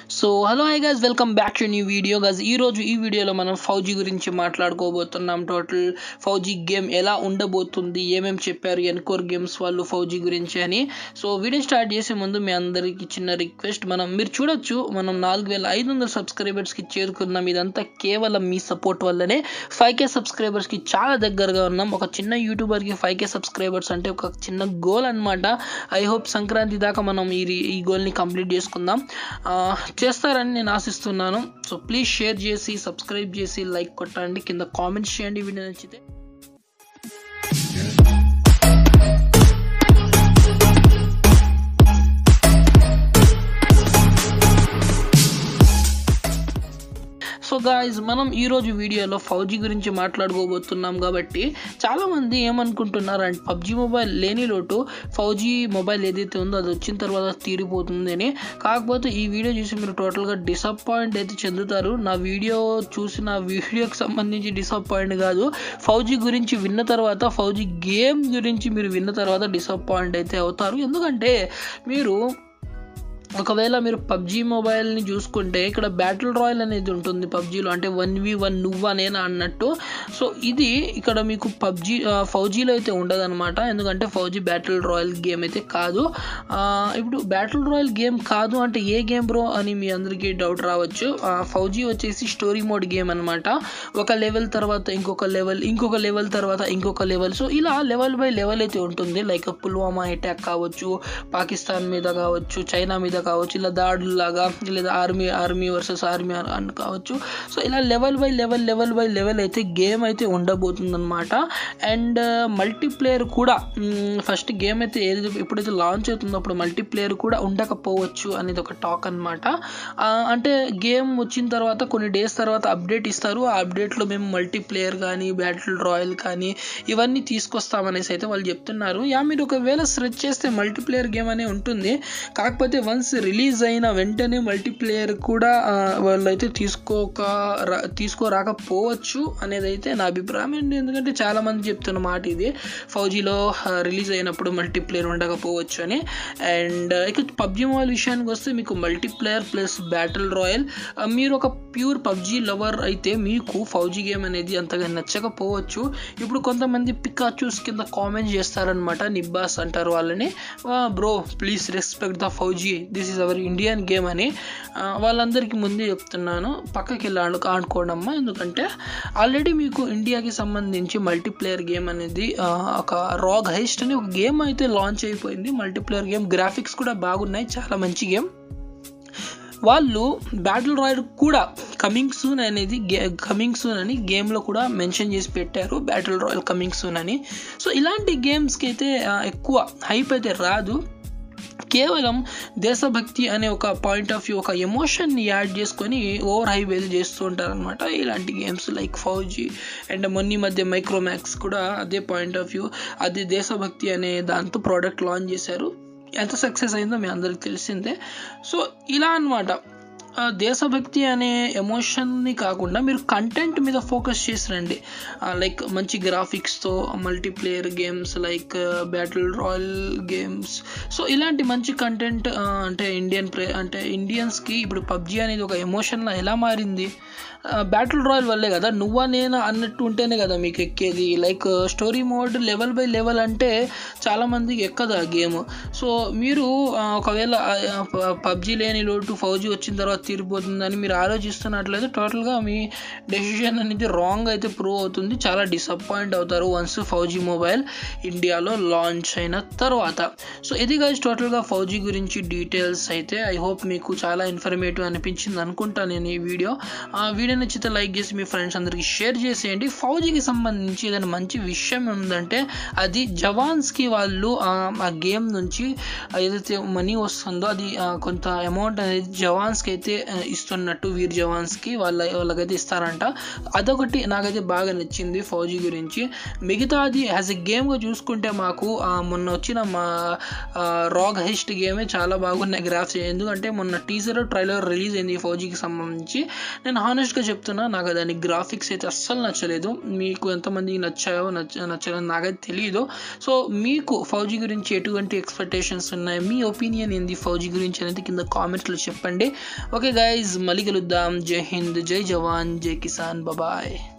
So hello hi guys, welcome back to new video guys. ఈరోజు ఈ వీడియోలో మనం ఫౌజీ గురించి మాట్లాడుకోబోతున్నాం. టోటల్ ఫౌజీ గేమ్ ఎలా ఉండబోతుంది, ఏమేమి చెప్పారు ఎన్కోర్ గేమ్స్ వాళ్ళు ఫౌజీ గురించి అని. సో వీడియో స్టార్ట్ చేసే ముందు మీ అందరికీ చిన్న రిక్వెస్ట్, మీరు చూడొచ్చు మనం 4500 సబ్స్క్రైబర్స్కి చేరుకున్నాం. ఇదంతా కేవలం మీ సపోర్ట్ వల్లనే. 5K సబ్స్క్రైబర్స్కి చాలా దగ్గరగా ఉన్నాం. ఒక చిన్న యూట్యూబర్కి 5K సబ్స్క్రైబర్స్ అంటే ఒక చిన్న గోల్ అనమాట. ఐ హోప్ సంక్రాంతి దాకా మనం ఈ గోల్ని కంప్లీట్ చేసుకుందాం. చేస్తారని నేను ఆశిస్తున్నాను. సో ప్లీజ్ షేర్ చేసి, సబ్స్క్రైబ్ చేసి, లైక్ కొట్టండి, కింద కామెంట్స్ చేయండి వీడియో నచ్చితే. సో గాయ్స్, మనం ఈరోజు వీడియోలో ఫౌజీ గురించి మాట్లాడుకోబోతున్నాం. కాబట్టి చాలామంది ఏమనుకుంటున్నారు అంటే పబ్జీ మొబైల్ లేని లోటు ఫౌజీ మొబైల్ ఏదైతే ఉందో అది వచ్చిన తర్వాత తీరిపోతుంది అని. కాకపోతే ఈ వీడియో చూసి మీరు టోటల్గా డిసప్పాయింట్ అయితే చెందుతారు. నా వీడియోకి సంబంధించి డిసప్పాయింట్ కాదు, ఫౌజీ గురించి విన్న తర్వాత, ఫౌజీ గేమ్ గురించి మీరు విన్న తర్వాత డిసప్పాయింట్ అయితే అవుతారు. ఎందుకంటే ఒకవేళ మీరు పబ్జీ మొబైల్ని చూసుకుంటే ఇక్కడ బ్యాటిల్ రాయల్ అనేది ఉంటుంది పబ్జీలో, అంటే 1v1 నువ్వా నేనా అన్నట్టు. సో ఇది ఇక్కడ మీకు ఫౌజీలో అయితే ఉండదు అనమాట. ఎందుకంటే ఫౌజీ బ్యాటిల్ రాయల్ గేమ్ అయితే కాదు. ఇప్పుడు బ్యాటిల్ రాయల్ గేమ్ కాదు అంటే ఏ గేమ్ బ్రో అని మీ అందరికీ డౌట్ రావచ్చు. ఫౌజీ వచ్చేసి స్టోరీ మోడ్ గేమ్ అనమాట. ఒక లెవెల్ తర్వాత ఇంకొక లెవెల్, ఇంకొక లెవెల్ తర్వాత ఇంకొక లెవెల్. సో ఇలా లెవెల్ బై లెవెల్ అయితే ఉంటుంది. లైక్ పుల్వామా అటాక్ కావచ్చు, పాకిస్తాన్ మీద కావచ్చు, చైనా మీద కావచ్చు, ఇలా దాడులాగా, లేదా ఆర్మీ వర్సెస్ ఆర్మీ అని కావచ్చు. సో ఇలా లెవెల్ బై లెవెల్ అయితే గేమ్ అయితే ఉండబోతుంది అనమాట. అండ్ మల్టీప్లేయర్ కూడా ఫస్ట్ గేమ్ అయితే ఎప్పుడైతే లాంచ్ అవుతుందో అప్పుడు మల్టీప్లేయర్ కూడా ఉండకపోవచ్చు అనేది ఒక టాక్ అనమాట. అంటే గేమ్ వచ్చిన తర్వాత కొన్ని డేస్ తర్వాత అప్డేట్ ఇస్తారు. ఆ అప్డేట్లో మేము మల్టీప్లేయర్ కానీ బ్యాటిల్ రాయల్ కానీ ఇవన్నీ తీసుకొస్తామనేసి అయితే వాళ్ళు చెప్తున్నారు. మీరు ఒకవేళ సెర్చ్ చేస్తే మల్టీప్లేయర్ గేమ్ అనే ఉంటుంది. కాకపోతే వన్స్ రిలీజ్ అయిన వెంటనే మల్టీప్లేయర్ కూడా వాళ్ళైతే తీసుకోరాకపోవచ్చు అనేది అయితే నా అభిప్రాయం. ఎందుకంటే చాలా మంది చెప్తున్న మాట ఇది, ఫౌజీలో రిలీజ్ అయినప్పుడు మల్టీప్లేయర్ ఉండకపోవచ్చు అని. అండ్ ఇక పబ్జీ మొబైల్ విషయానికి వస్తే మీకు మల్టీప్లేయర్ ప్లస్ బ్యాటిల్ రాయల్, మీరు ఒక ప్యూర్ పబ్జీ లవర్ అయితే మీకు ఫౌజీ గేమ్ అనేది అంతగా నచ్చకపోవచ్చు. ఇప్పుడు కొంతమంది పికాచూస్ కింద కామెంట్ చేస్తారనమాట, నిబ్బాస్ అంటారు వాళ్ళని. Bro please respect the Fauji, this is our Indian game అని. వాళ్ళందరికీ ముందే చెప్తున్నాను, పక్కకి వెళ్ళి ఆడుకోవడమ్మా. ఎందుకంటే ఆల్రెడీ మీకు ఇండియాకి సంబంధించి మల్టీప్లేయర్ గేమ్ అనేది ఒక రాగ్ హైస్ట్ అని ఒక గేమ్ అయితే లాంచ్ అయిపోయింది. మల్టీప్లేయర్ గేమ్, గ్రాఫిక్స్ కూడా బాగున్నాయి, చాలా మంచి గేమ్. వాళ్ళు బ్యాటిల్ రాయల్ కూడా కమింగ్ సూన్ అని గేమ్లో కూడా మెన్షన్ చేసి పెట్టారు, బ్యాటిల్ రాయల్ కమింగ్ సూన్ అని. సో ఇలాంటి గేమ్స్కి అయితే ఎక్కువ హైప్ అయితే రాదు. కేవలం దేశభక్తి అనే ఒక పాయింట్ ఆఫ్ వ్యూ, ఒక ఎమోషన్ని యాడ్ చేసుకొని ఓవర్ హైప్ అయితే చేస్తూ ఉంటారనమాట ఇలాంటి గేమ్స్ లైక్ ఫౌజీ. అండ్ మొన్న మధ్య మైక్రోమాక్స్ కూడా అదే పాయింట్ ఆఫ్ వ్యూ, అది దేశభక్తి అనే దాంతో ప్రోడక్ట్ లాంచ్ చేశారు. ఎంత సక్సెస్ అయిందో మీ అందరికి తెలిసిందే. సో ఇలా అనమాట, దేశభక్తి అనే ఎమోషన్ని కాకుండా మీరు కంటెంట్ మీద ఫోకస్ చేసి రండి. లైక్ మంచి గ్రాఫిక్స్తో multiplayer games like battle royale games. So ఇలాంటి మంచి కంటెంట్ అంటే ఇండియన్స్కి ఇప్పుడు పబ్జీ అనేది ఒక ఎమోషన్లా ఎలా మారింది, బ్యాటిల్ రాయల్ వల్లే కదా. నువ్వా నేనా అన్నట్టు ఉంటేనే కదా మీకు ఎక్కేది. Like story mode level by level అంటే చాలామందికి ఎక్కదు ఆ గేమ్. సో మీరు ఒకవేళ పబ్జీ లేని లోటు ఫౌజీ వచ్చిన తర్వాత తీరిపోతుందని మీరు ఆలోచిస్తున్నట్లయితే టోటల్గా మీ డెసిషన్ అనేది రాంగ్ అయితే ప్రూవ్ అవుతుంది. చాలా డిసప్పాయింట్ అవుతారు వన్స్ ఫౌజీ మొబైల్ ఇండియాలో లాంచ్ అయిన తర్వాత. సో ఇది గైస్ టోటల్గా ఫౌజీ గురించి డీటెయిల్స్ అయితే. ఐ హోప్ మీకు చాలా ఇన్ఫర్మేటివ్ అనిపించింది అనుకుంటా నేను ఈ వీడియో నచ్చితే లైక్ చేసి మీ ఫ్రెండ్స్ అందరికీ షేర్ చేసేయండి. ఫౌజీకి సంబంధించి ఏదైనా మంచి విషయం ఉందంటే అది జవాన్స్కి వాళ్ళు ఆ గేమ్ నుంచి ఏదైతే మనీ వస్తుందో అది కొంత అమౌంట్ అనేది జవాన్స్కి అయితే ఇస్తున్నట్టు, వీర్ జవాన్స్కి వాళ్ళకైతే ఇస్తారంట. అదొకటి నాకైతే బాగా నచ్చింది ఫౌజీ గురించి. మిగతాది యాజ్ ఎ గేమ్గా చూసుకుంటే మాకు మొన్న వచ్చిన మా రాగ్ హెస్ట్ గేమే చాలా బాగున్నాయి గ్రాఫ్స్. ఎందుకంటే మొన్న టీజర్ ట్రైలర్ రిలీజ్ అయింది ఫౌజీకి సంబంధించి. నేను హానెస్ట్గా చెప్తున్నా, నాకు దాని గ్రాఫిక్స్ అయితే అస్సలు నచ్చలేదు. మీకు ఎంతమందికి నచ్చలేదో నాకైతే తెలియదు. సో మీకు ఫౌజీ గురించి ఎటువంటి ఎక్స్పెక్టేషన్స్ ఉన్నాయి, మీ ఒపీనియన్ ఏంది ఫౌజీ గురించి అనేది కింద కామెంట్స్లో చెప్పండి. ఓకే. ఓకే గైజ్, మళ్ళీ కలుద్దాం. జై హింద్, జై జవాన్, జై కిసాన్, బాయ్.